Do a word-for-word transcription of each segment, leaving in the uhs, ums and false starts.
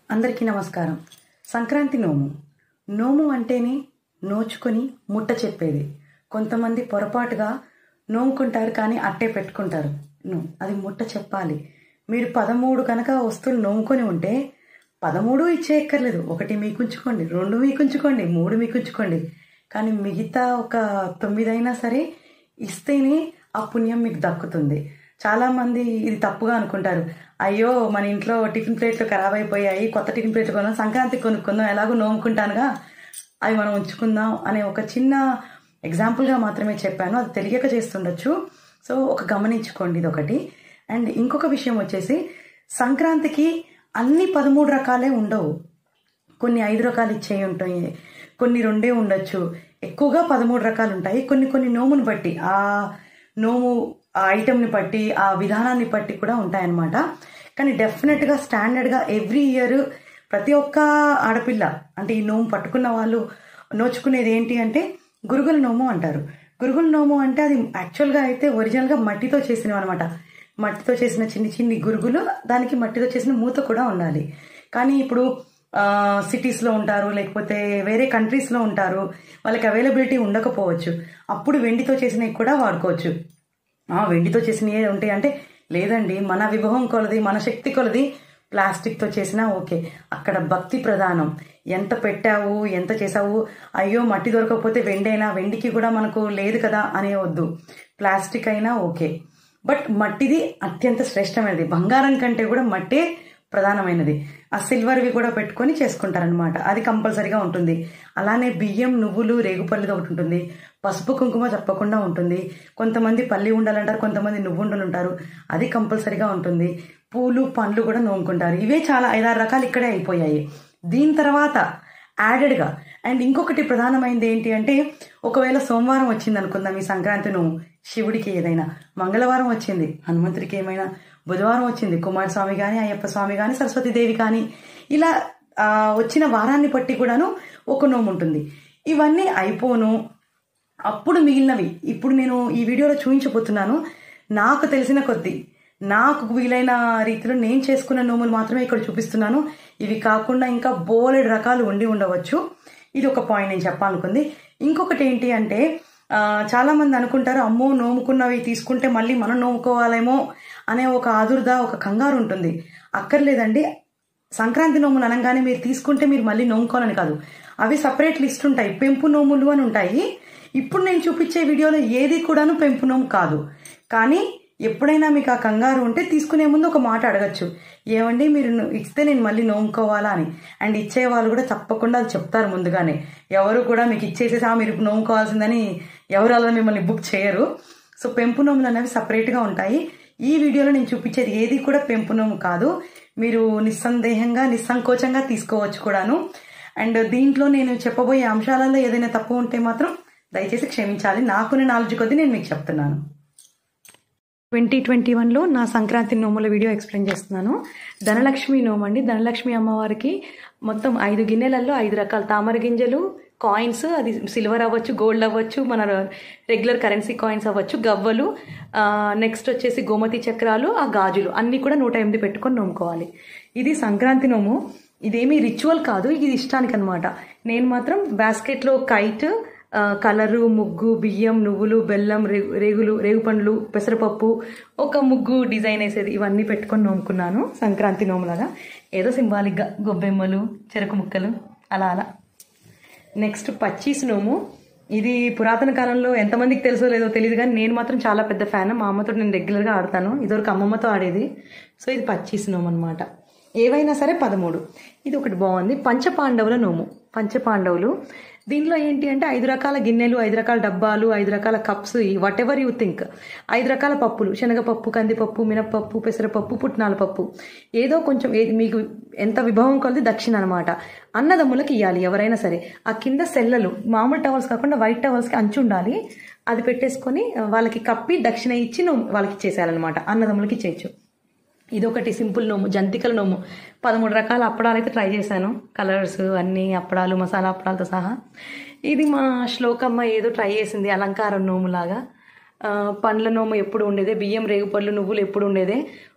అందరికీ నమస్కారం. సంక్రాంతి నోము నోము అంటేనే నోచుకొని ముట్ట చెప్పేది. కొంతమంది పొరపాటుగా నోముకుంటారు, కానీ అట్టే పెట్టుకుంటారు. అది ముట్ట చెప్పాలి. మీరు పదమూడు కనుక వస్తువులు నోముకొని ఉంటే పదమూడు ఇచ్చేయక్కర్లేదు. ఒకటి మీకు ఉంచుకోండి, రెండు మీకు ఉంచుకోండి, మూడు మీకు ఉంచుకోండి. కానీ మిగతా ఒక తొమ్మిది అయినా సరే ఇస్తేనే ఆ పుణ్యం మీకు దక్కుతుంది. చాలామంది ఇది తప్పుగా అనుకుంటారు. అయ్యో మన ఇంట్లో టిఫిన్ ప్లేట్లు ఖరాబ్ అయిపోయాయి, కొత్త టిఫిన్ ప్లేట్లు కొన్నాం, సంక్రాంతికి కొనుక్కుందాం, ఎలాగో నోముకుంటానుగా అవి మనం ఉంచుకుందాం అనే ఒక చిన్న ఎగ్జాంపుల్గా మాత్రమే చెప్పాను. అది తెలియక చేస్తుండొచ్చు. సో ఒక గమనించుకోండి ఇది ఒకటి. అండ్ ఇంకొక విషయం వచ్చేసి, సంక్రాంతికి అన్ని పదమూడు రకాలే ఉండవు. కొన్ని ఐదు రకాలు ఇచ్చేవి ఉంటాయి, కొన్ని రెండే ఉండొచ్చు. ఎక్కువగా పదమూడు రకాలు ఉంటాయి. కొన్ని కొన్ని నోముని బట్టి, ఆ నోము ఆ ఐటెంని బట్టి, ఆ విధానాన్ని బట్టి కూడా ఉంటాయన్నమాట. కానీ డెఫినెట్గా స్టాండర్డ్గా ఎవ్రీ ఇయర్ ప్రతి ఒక్క ఆడపిల్ల, అంటే ఈ నోము పట్టుకున్న వాళ్ళు నోచుకునేది ఏంటి అంటే గురుగుల నోము అంటారు. గురుగుల నోము అంటే అది యాక్చువల్గా అయితే ఒరిజినల్గా మట్టితో చేసినవి అనమాట. మట్టితో చేసిన చిన్ని చిన్ని గురుగులు, దానికి మట్టితో చేసిన మూత కూడా ఉండాలి. కానీ ఇప్పుడు సిటీస్లో ఉంటారు, లేకపోతే వేరే కంట్రీస్లో ఉంటారు, వాళ్ళకి అవైలబిలిటీ ఉండకపోవచ్చు. అప్పుడు వెండితో చేసినవి కూడా వాడుకోవచ్చు. వెండితో చేసినవి ఉంటాయి అంటే లేదండి, మన విభవం కొలది, మన శక్తి కొలది ప్లాస్టిక్తో చేసినా ఓకే. అక్కడ భక్తి ప్రధానం. ఎంత పెట్టావు, ఎంత చేసావు, అయ్యో మట్టి దొరకకపోతే వెండి అయినా, వెండికి కూడా మనకు లేదు కదా అనే వద్దు. ప్లాస్టిక్ అయినా ఓకే, బట్ మట్టిది అత్యంత శ్రేష్టమైనది. బంగారం కంటే కూడా మట్టే ప్రధానమైనది. ఆ సిల్వర్వి కూడా పెట్టుకొని చేసుకుంటారనమాట. అది కంపల్సరీగా ఉంటుంది. అలానే బియ్యం, నువ్వులు, రేగుపల్లిది ఒకటి ఉంటుంది. పసుపు కుంకుమ తప్పకుండా ఉంటుంది. కొంతమంది పల్లి ఉండాలంటారు, కొంతమంది నువ్వు ఉండలు ఉంటారు, అది కంపల్సరీగా ఉంటుంది. పూలు, పండ్లు కూడా నోముకుంటారు. ఇవే చాలా ఐదారు రకాలు ఇక్కడే అయిపోయాయి. దీని తర్వాత యాడెడ్గా అండ్ ఇంకొకటి ప్రధానమైనది ఏంటి అంటే, ఒకవేళ సోమవారం వచ్చింది అనుకుందాం ఈ సంక్రాంతి నోము, శివుడికి ఏదైనా, మంగళవారం వచ్చింది హనుమంతుడికి ఏమైనా, బుధవారం వచ్చింది కుమారస్వామి కానీ, అయ్యప్ప స్వామి కానీ, సరస్వతీదేవి కానీ, ఇలా వచ్చిన వారాన్ని బట్టి కూడాను ఒక నోము ఉంటుంది. ఇవన్నీ అయిపోను అప్పుడు మిగిలినవి ఇప్పుడు నేను ఈ వీడియోలో చూపించబోతున్నాను. నాకు తెలిసిన కొద్దీ, నాకు వీలైన రీతిలో నేను చేసుకున్న నోములు మాత్రమే ఇక్కడ చూపిస్తున్నాను. ఇవి కాకుండా ఇంకా బోలెడు రకాలు ఉండి ఉండవచ్చు. ఇది ఒక పాయింట్ నేను చెప్పాలనుకుంది. ఇంకొకటి ఏంటి అంటే, చాలా మంది అనుకుంటారు, అమ్మో నోముకున్నవి తీసుకుంటే మళ్ళీ మనం నోముకోవాలేమో అనే ఒక ఆదుర్ద, ఒక కంగారు ఉంటుంది. అక్కర్లేదండి. సంక్రాంతి నోములు అనగానే మీరు తీసుకుంటే మీరు మళ్ళీ నోముకోవాలని కాదు. అవి సపరేట్ లిస్ట్ ఉంటాయి. పెంపు నోములు అని ఉంటాయి. ఇప్పుడు నేను చూపించే వీడియోలో ఏది కూడాను పెంపు నోము కాదు. కానీ ఎప్పుడైనా మీకు ఆ కంగారు ఉంటే తీసుకునే ముందు ఒక మాట అడగచ్చు, ఏమండి మీరు ఇస్తే నేను మళ్ళీ నోముకోవాలా అని. అండ్ ఇచ్చే వాళ్ళు కూడా తప్పకుండా అది చెప్తారు ముందుగానే. ఎవరు కూడా మీకు ఇచ్చేసేసా మీరు నోముకోవాల్సిందని ఎవరు అలా మిమ్మల్ని బుక్ చేయరు. సో పెంపు నోములు అనేవి సపరేట్గా ఉంటాయి. ఈ వీడియోలో నేను చూపించేది ఏది కూడా పెంపు నోము కాదు. మీరు నిస్సందేహంగా, నిస్సంకోచంగా తీసుకోవచ్చు కూడాను. అండ్ దీంట్లో నేను చెప్పబోయే అంశాలలో ఏదైనా తప్పు ఉంటే మాత్రం దయచేసి క్షమించాలి. నాకున్న నాలెడ్జ్ కొద్దీ నేను మీకు చెప్తున్నాను. ట్వంటీ ట్వంటీ వన్లో నా సంక్రాంతి నోముల వీడియో ఎక్స్ప్లెయిన్ చేస్తున్నాను. ధనలక్ష్మి నోము అండి. ధనలక్ష్మి అమ్మవారికి మొత్తం ఐదు గిన్నెలలో ఐదు రకాల తామర గింజలు, కాయిన్స్, అది సిల్వర్ అవ్వచ్చు, గోల్డ్ అవ్వచ్చు, మన రెగ్యులర్ కరెన్సీ కాయిన్స్ అవ్వచ్చు, గవ్వలు, నెక్స్ట్ వచ్చేసి గోమతి చక్రాలు, ఆ గాజులు అన్నీ కూడా నూట ఎనిమిది పెట్టుకొని నోముకోవాలి. ఇది సంక్రాంతి నోము. ఇదేమీ రిచువల్ కాదు, ఇది ఇష్టానికి అనమాట. నేను మాత్రం బాస్కెట్లో కైట్, కలరు, ముగ్గు, బియ్యం, నువ్వులు, బెల్లం, రేగు రేగులు రేగుపండ్లు, పెసరపప్పు, ఒక ముగ్గు డిజైన్ వేసేది, ఇవన్నీ పెట్టుకొని నోముకున్నాను సంక్రాంతి నోములాగా. ఏదో సింబాలిక్గా గొబ్బెమ్మలు, చెరకు ముక్కలు, అలా అలా. నెక్స్ట్ పచ్చీస్ నోము. ఇది పురాతన కాలంలో ఎంతమందికి తెలుసో లేదో తెలియదు, కానీ నేను మాత్రం చాలా పెద్ద ఫ్యాన్. మా అమ్మతో నేను రెగ్యులర్గా ఆడతాను. ఇదివరకు అమ్మమ్మతో ఆడేది. సో ఇది పచ్చీస్ నోము అనమాట. ఏవైనా సరే పదమూడు. ఇది ఒకటి బాగుంది. పంచపాండవుల నోము. పంచపాండవులు దీనిలో ఏంటి అంటే, ఐదు రకాల గిన్నెలు, ఐదు రకాల డబ్బాలు, ఐదు రకాల cups, whatever you think, ఐదు రకాల పప్పులు, శనగపప్పు, కందిపప్పు, మినప్పప్పు, పెసరపప్పు, పుట్నాల పప్పు, ఏదో కొంచెం ఏది మీకు ఎంత విభవం కొలది దక్షిణ అనమాట. అన్నదమ్ములకి ఇవ్వాలి ఎవరైనా సరే. ఆ కింద సెల్లలు, మామూలు టవల్స్ కాకుండా వైట్ టవల్స్కి అంచు ఉండాలి. అది పెట్టేసుకొని వాళ్ళకి కప్పి దక్షిణ ఇచ్చి వాళ్ళకి ఇచ్చేసేయాలన్నమాట. అన్నదమ్ములకి ఇచ్చేయచ్చు. ఇదొకటి సింపుల్ నోము. జంతికల నోము. పదమూడు రకాల అప్పడాలు అయితే ట్రై చేశాను. కలర్స్ అన్నీ, అప్పడాలు, మసాలా అప్పడాలతో సహా. ఇది మా శ్లోకమ్మ ఏదో ట్రై చేసింది అలంకారం నోములాగా. పండ్ల నోము ఎప్పుడు ఉండేదే, బియ్యం, రేగుపళ్ళు, నువ్వులు ఎప్పుడు ఉండేదే.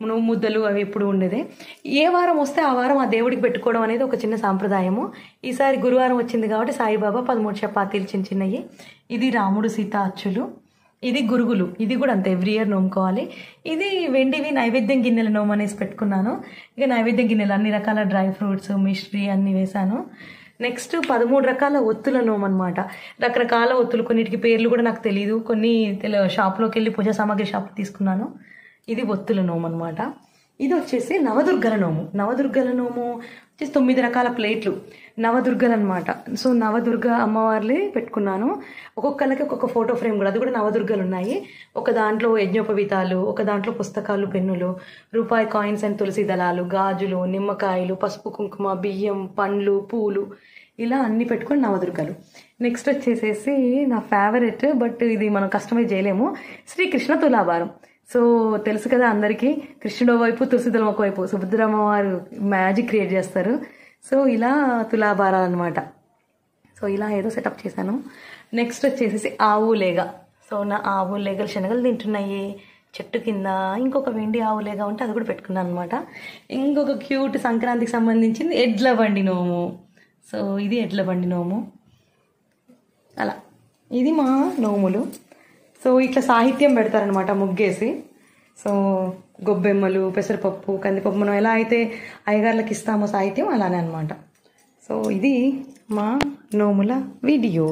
నువ్వు ముద్దలు అవి ఎప్పుడు ఉండేదే. ఏ వారం వస్తే ఆ వారం ఆ దేవుడికి పెట్టుకోవడం అనేది ఒక చిన్న సాంప్రదాయము. ఈసారి గురువారం వచ్చింది కాబట్టి సాయిబాబా పదమూడు చపాతీలు చిన్న చిన్నవి. ఇది రాముడు సీత అచ్చులు. ఇది గురుగులు, ఇది కూడా అంతే ఎవ్రీ ఇయర్ నోముకోవాలి. ఇది వెండివి నైవేద్యం గిన్నెలు నోము అనేసి పెట్టుకున్నాను. ఇక నైవేద్యం గిన్నెలు అన్ని రకాల డ్రై ఫ్రూట్స్ మిశ్రీ అన్నీ వేశాను. నెక్స్ట్ పదమూడు రకాల ఒత్తుల నోము అనమాట. రకరకాల ఒత్తులు, కొన్నిటికి పేర్లు కూడా నాకు తెలియదు, కొన్ని షాప్లోకి వెళ్ళి పూజా సామాగ్రి షాప్ తీసుకున్నాను. ఇది ఒత్తుల నోము అనమాట. ఇది వచ్చేసి నవదుర్గల నోము. నవదుర్గల నోము వచ్చేసి తొమ్మిది రకాల ప్లేట్లు నవదుర్గలు అనమాట. సో నవదుర్గ అమ్మవార్లే పెట్టుకున్నాను. ఒక్కొక్కరికి ఒక్కొక్క ఫోటో ఫ్రేమ్ కూడా, అది కూడా నవదుర్గలు ఉన్నాయి. ఒక దాంట్లో యజ్ఞోపవీతాలు, ఒక దాంట్లో పుస్తకాలు, పెన్నులు, రూపాయి కాయిన్స్ అండ్ తులసి దళాలు, గాజులు, నిమ్మకాయలు, పసుపు కుంకుమ, బియ్యం, పండ్లు, పూలు, ఇలా అన్ని పెట్టుకొని నవదుర్గలు. నెక్స్ట్ వచ్చేసేసి నా ఫేవరెట్, బట్ ఇది మనం కస్టమైజ్ చేయలేము, శ్రీకృష్ణ తులాభారం. సో తెలుసు కదా అందరికీ, కృష్ణుడు వైపు తులసిదళం ఒకవైపు, సుభద్రమ్మ వారు మ్యాజిక్ క్రియేట్ చేస్తారు. సో ఇలా తులాభారాలు అనమాట. సో ఇలా ఏదో సెటప్ చేశాను. నెక్స్ట్ వచ్చేసేసి ఆవు లేగ. సో నా ఆవు లేగలు శనగలు తింటున్నాయి చెట్టు కింద. ఇంకొక వెండి ఆవు లేగ ఉంటే అది కూడా పెట్టుకున్నాను అనమాట. ఇంకొక క్యూట్ సంక్రాంతికి సంబంధించింది ఎడ్ల బండి నోము. సో ఇది ఎడ్ల బండి నోము. అలా ఇది మా నోములు. సో ఇట్లా సాహిత్యం పెడతారనమాట ముగ్గేసి. సో గొబ్బెమ్మలు, పెసరపప్పు, కందిపప్పు, మనం ఎలా అయితే అయ్యగార్లకు ఇస్తామో సాహిత్యం అలానే అనమాట. సో ఇది మా నోముల వీడియో.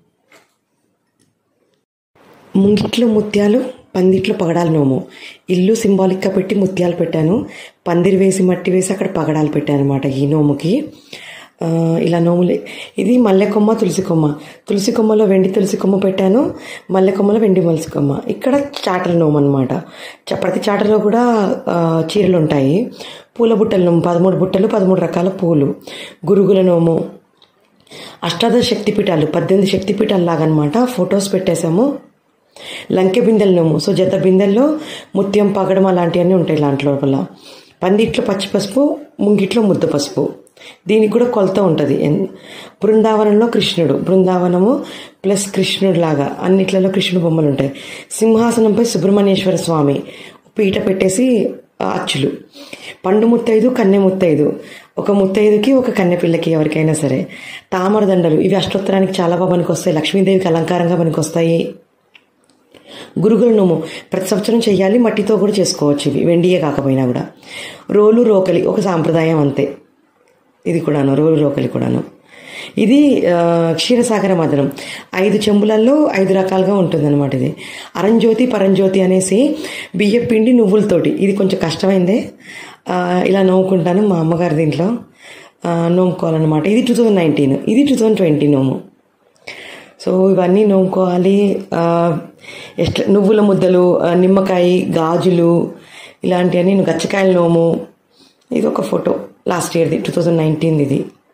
ముంగిట్లో ముత్యాలు, పందిట్లో పగడాలు నోము. ఇల్లు సింబాలిక్గా పెట్టి ముత్యాలు పెట్టాను, పందిరి వేసి మట్టి వేసి అక్కడ పగడాలు పెట్టాను అనమాట ఈ నోముకి. ఇలా నోములే. ఇది మల్లెకొమ్మ, తులసి కొమ్మ. తులసి కొమ్మలో వెండి తులసి కొమ్మ పెట్టాను, మల్లెకొమ్మలో వెండి మలసి కొమ్మ. ఇక్కడ చాటల నోము అనమాట. ప్రతి చాటలో కూడా చీరలు ఉంటాయి. పూల బుట్టల నోము, పదమూడు బుట్టలు, పదమూడు రకాల పూలు. గురుగుల నోము, అష్టాదశ శక్తిపీఠాలు, పద్దెనిమిది శక్తిపీఠాలు లాగా అనమాట. ఫొటోస్ పెట్టేశాము. లంకె బిందెల నోము. సో జత బిందెల్లో ముత్యం, పగడం అలాంటివన్నీ ఉంటాయి దాంట్లో లోపల. పందిట్లో పచ్చి పసుపు, ముంగిట్లో ముద్ద పసుపు. దీనికి కూడా కొలత ఉంటుంది. బృందావనంలో కృష్ణుడు, బృందావనము ప్లస్ కృష్ణుడు లాగా అన్నిట్లలో కృష్ణుడు బొమ్మలు ఉంటాయి. సింహాసనంపై సుబ్రహ్మణ్యేశ్వర స్వామి, పీట పెట్టేసి అచ్చులు. పండు ముత్తైదు, కన్నె ముత్తైదు. ఒక ముత్తైదుకి ఒక కన్నె పిల్లకి ఎవరికైనా సరే. తామర దండలు, ఇవి అష్టోత్తరానికి చాలా బాగా పనికి వస్తాయి, లక్ష్మీదేవికి అలంకారంగా పనికి వస్తాయి. గురుగుల నోము ప్రతి సంవత్సరం చెయ్యాలి, మట్టితో కూడా చేసుకోవచ్చు, ఇవి వెండియే కాకపోయినా కూడా. రోలు రోకలి ఒక సాంప్రదాయం అంతే, ఇది కూడాను, రోలు రోకలి కూడాను. ఇది క్షీరసాగర మదనం. ఐదు చెంబులలో ఐదు రకాలుగా ఉంటుందన్నమాట. ఇది అరంజ్యోతి పరంజ్యోతి అనేసి బియ్య పిండి నువ్వులతోటి. ఇది కొంచెం కష్టమైందే, ఇలా నోముకుంటాను మా అమ్మగారి దీంట్లో నోముకోవాలన్నమాట. ఇది టూ థౌజండ్ నైన్టీన్ ఇది టూ థౌజండ్ ట్వంటీ నోము. సో ఇవన్నీ నోముకోవాలి. ఎట్లా నువ్వుల ముద్దలు, నిమ్మకాయ, గాజులు, ఇలాంటివన్నీ. గచ్చకాయల నోము. ఇది ఒక ఫోటో లాస్ట్ ఇయర్ది, టూ థౌజండ్ నైన్టీన్ ఇది.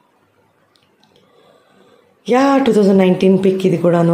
Yeah two thousand nineteen pic ఇది కూడాను.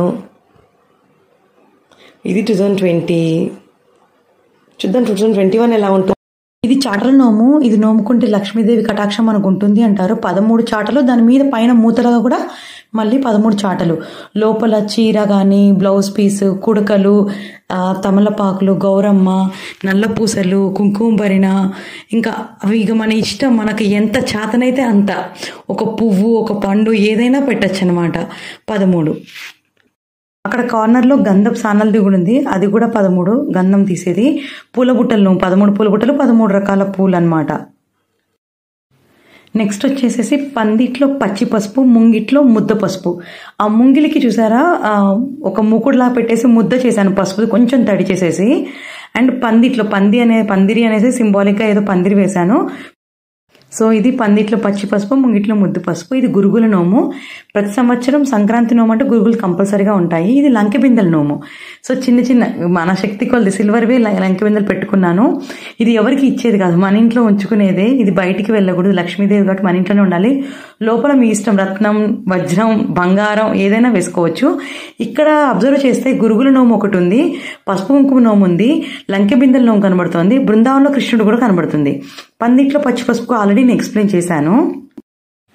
ఇది టూ థౌజండ్ ట్వంటీ. చూద్దాం టూ థౌజండ్ ట్వంటీ వన్ ఎలా ఉంటుంది. ఇది చాటల నోము. ఇది నోముకుంటే లక్ష్మీదేవి కటాక్షం మనకు ఉంటుంది అంటారు. పదమూడు చాటలు, దాని మీద పైన మూతలుగా కూడా మళ్ళీ పదమూడు చాటలు. లోపల చీర కానీ, బ్లౌజ్ పీస్, కుడకలు, తమలపాకులు, గౌరమ్మ, నల్ల పూసలు, కుంకుమ భరిణ, ఇంకా అవి ఇక మన ఇష్టం, మనకి ఎంత చేతనైతే అంత. ఒక పువ్వు, ఒక పండు, ఏదైనా పెట్టచ్చు అనమాట. పదమూడు. అక్కడ కార్నర్లో గంధపు సానల్ది కూడా ఉంది, అది కూడా పదమూడు గంధం తీసేది. పూల బుట్టలు, పదమూడు పూల బుట్టలు, పదమూడు రకాల పూలు అనమాట. నెక్స్ట్ వచ్చేసేసి పందిట్లో పచ్చి పసుపు, ముంగిట్లో ముద్ద పసుపు. ఆ ముంగిలికి చూసారా ఒక మూకుడులా పెట్టేసి ముద్ద చేశాను, పసుపు కొంచెం తడి చేసేసి. అండ్ పందిట్లో పంది అనే పందిరి అనేసి సింబాలిక్గా ఏదో పందిరి వేశాను. సో ఇది పందిట్లో పచ్చి పసుపు, ముంగిట్లో ముద్దు పసుపు. ఇది గురుగుల నోము. ప్రతి సంవత్సరం సంక్రాంతి నోము అంటే గురుగులు కంపల్సరీగా ఉంటాయి. ఇది లంకె బిందెల నోము. సో చిన్న చిన్న మన శక్తి కొలది సిల్వర్వి లంకె బిందెలు పెట్టుకున్నాను. ఇది ఎవరికి ఇచ్చేది కాదు, మన ఇంట్లో ఉంచుకునేదే. ఇది బయటికి వెళ్ళకూడదు, లక్ష్మీదేవి కాబట్టి మన ఇంట్లోనే ఉండాలి. లోపల మీ ఇష్టం, రత్నం, వజ్రం, బంగారం ఏదైనా వేసుకోవచ్చు. ఇక్కడ అబ్జర్వ్ చేస్తే గురుగుల నోము ఒకటి ఉంది, పసుపు కుంకుమ నోము ఉంది, లంకె బిందెల నోము కనబడుతుంది, బృందావనంలో కృష్ణుడు కూడా కనబడుతుంది. పందిట్లో పచ్చి పసుపు ఆల్రెడీ నేను ఎక్స్ప్లెయిన్ చేశాను.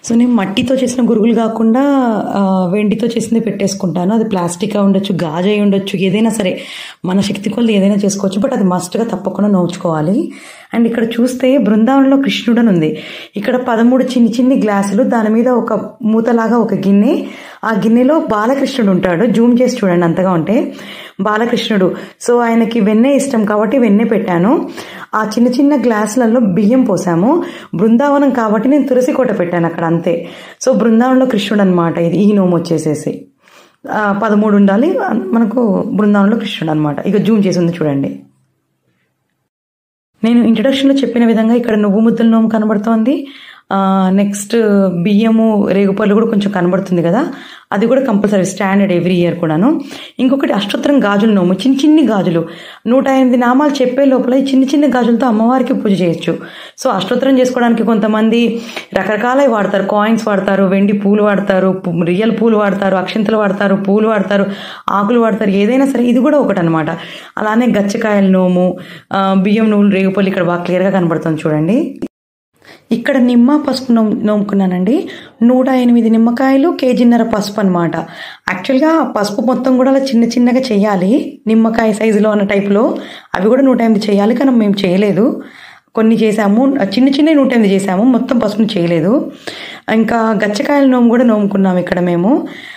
సో నేను మట్టితో చేసిన గురుగులు కాకుండా వెండితో చేసింది పెట్టేసుకుంటాను. అది ప్లాస్టిక్ ఉండొచ్చు, గాజు అయి ఉండొచ్చు, ఏదైనా సరే మన శక్తి కొలది ఏదైనా చేసుకోవచ్చు. బట్ అది మస్ట్గా తప్పకుండా నోచుకోవాలి. అండ్ ఇక్కడ చూస్తే బృందావనంలో కృష్ణుడు అని ఉంది. ఇక్కడ పదమూడు చిన్ని చిన్ని గ్లాసులు, దాని మీద ఒక మూతలాగా ఒక గిన్నె, ఆ గిన్నెలో బాలకృష్ణుడు ఉంటాడు. జూమ్ చేసి చూడండి అంతగా ఉంటే బాలకృష్ణుడు. సో ఆయనకి వెన్నె ఇష్టం కాబట్టి వెన్నె పెట్టాను. ఆ చిన్న చిన్న గ్లాసులలో బియ్యం పోసాము. బృందావనం కాబట్టి నేను తులసి కోట పెట్టాను అక్కడ, అంతే. సో బృందావనంలో కృష్ణుడు అనమాట ఇది. ఈ నోము వచ్చేసేసి పదమూడు ఉండాలి మనకు, బృందావనంలో కృష్ణుడు అనమాట. ఇక జూమ్ చేసి ఉంది చూడండి. నేను ఇంట్రడక్షన్లో చెప్పిన విధంగా ఇక్కడ నువ్వు ముద్దల నోము కనబడుతోంది. నెక్స్ట్ బియ్యము రేగుపళ్ళు కూడా కొంచెం కనబడుతుంది కదా, అది కూడా కంపల్సరీ స్టాండర్డ్ ఎవ్రీ ఇయర్ కూడాను. ఇంకొకటి అష్టోత్తరం గాజుల నోము, చిన్ని చిన్ని గాజులు. నూట ఎనిమిది నామాలు చెప్పే లోపల ఈ చిన్ని చిన్ని గాజులతో అమ్మవారికి పూజ చేయొచ్చు. సో అష్టోత్తరం చేసుకోవడానికి కొంతమంది రకరకాలవి వాడతారు. కాయిన్స్ వాడతారు, వెండి పూలు వాడతారు, రియల్ పూలు వాడతారు, అక్షంతలు వాడతారు, పూలు వాడతారు, ఆకులు వాడతారు, ఏదైనా సరే. ఇది కూడా ఒకటి అనమాట. అలానే గచ్చకాయల నోము, బియ్యం నువ్వులు రేగుపల్లి ఇక్కడ బాగా క్లియర్గా కనబడుతుంది చూడండి. ఇక్కడ నిమ్మ పసుపు నో నోముకున్నానండి. నూట ఎనిమిది నిమ్మకాయలు, కేజీన్నర పసుపు అనమాట. యాక్చువల్గా పసుపు మొత్తం కూడా అలా చిన్న చిన్నగా చేయాలి, నిమ్మకాయ సైజులో అన్న టైప్లో. అవి కూడా నూట ఎనిమిది చేయాలి, కానీ మేము చేయలేదు. కొన్ని చేసాము, చిన్న చిన్న నూట ఎనిమిది చేసాము, మొత్తం పసుపుని చేయలేదు. ఇంకా గచ్చకాయల నోము కూడా నోముకున్నాము ఇక్కడ మేము.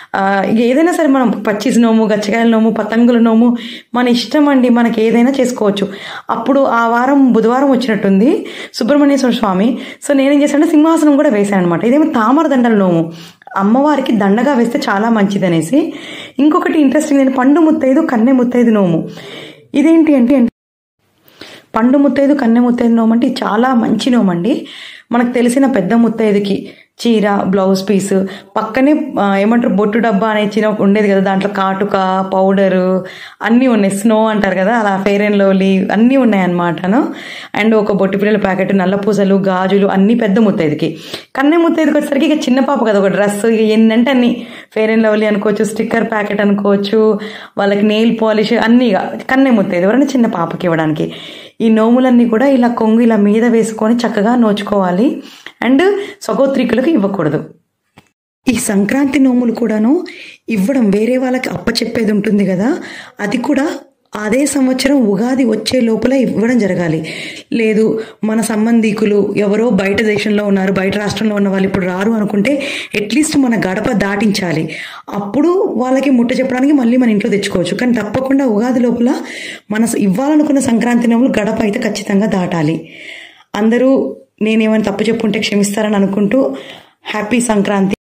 ఏదైనా సరే మనం పచ్చిసి నోము, గచ్చకాయల నోము, పతంగుల నోము మన ఇష్టం అండి, మనకి ఏదైనా చేసుకోవచ్చు. అప్పుడు ఆ వారం బుధవారం వచ్చినట్టుంది సుబ్రహ్మణ్యేశ్వర స్వామి. సో నేనేం చేశానంటే సింహాసనం కూడా వేసాను అనమాట. ఇదేమో తామర దండల నోము, అమ్మవారికి దండగా వేస్తే చాలా మంచిది అనేసి. ఇంకొకటి ఇంట్రెస్టింగ్ నేను పండు ముత్తైదు కన్నె ముత్తైదు నోము. ఇదేంటి అంటే పండు ముత్తైదు కన్నె ముత్తైదు నోము అంటే చాలా మంచి నోము అండి. మనకు తెలిసిన పెద్ద ముత్తైదుకి చీర, బ్లౌజ్ పీస్, పక్కనే ఏమంటారు బొట్టు డబ్బా అనే చిన్న ఉండేది కదా, దాంట్లో కాటుక, పౌడరు అన్నీ ఉన్నాయి. స్నో అంటారు కదా, అలా ఫెయిర్ అండ్ లవ్లీ అన్నీ ఉన్నాయన్నమాటను. అండ్ ఒక బొట్టు పిల్లల ప్యాకెట్, నల్ల పూసలు, గాజులు అన్నీ పెద్ద ముత్తైదుకి. కన్నె ముత్తైదుకి వచ్చేసరికి ఇక చిన్న పాప కదా, ఒక డ్రెస్, ఇక ఎన్నంటే అన్ని ఫెయిర్ అండ్ లవ్లీ అనుకోవచ్చు, స్టిక్కర్ ప్యాకెట్ అనుకోవచ్చు, వాళ్ళకి నెయిల్ పాలిష్ అన్నీ. ఇక కన్నె ముత్తైదు ఎవరైనా చిన్న పాపకి ఇవ్వడానికి. ఈ నోములన్నీ కూడా ఇలా కొంగు ఇలా మీద వేసుకొని చక్కగా నోచుకోవాలి. అండ్ సగోత్రికులకు ఇవ్వకూడదు. ఈ సంక్రాంతి నోములు కూడాను ఇవ్వడం, వేరే వాళ్ళకి అప్పచెప్పేది ఉంటుంది కదా, అది కూడా అదే సంవత్సరం ఉగాది వచ్చే లోపల ఇవ్వడం జరగాలి. లేదు మన సంబంధికులు ఎవరో బయట దేశంలో ఉన్నారు, బయట రాష్ట్రంలో ఉన్న వాళ్ళు ఇప్పుడు రారు అనుకుంటే అట్లీస్ట్ మన గడప దాటించాలి. అప్పుడు వాళ్ళకి ముట్ట చెప్పడానికి మళ్ళీ మన ఇంట్లో తెచ్చుకోవచ్చు. కానీ తప్పకుండా ఉగాది లోపల మన ఇవ్వాలనుకున్న సంక్రాంతి నోములు గడప అయితే ఖచ్చితంగా దాటాలి. అందరూ నేనేమైనా తప్పు చెప్పుంటే క్షమిస్తారని అనుకుంటూ హ్యాపీ సంక్రాంతి.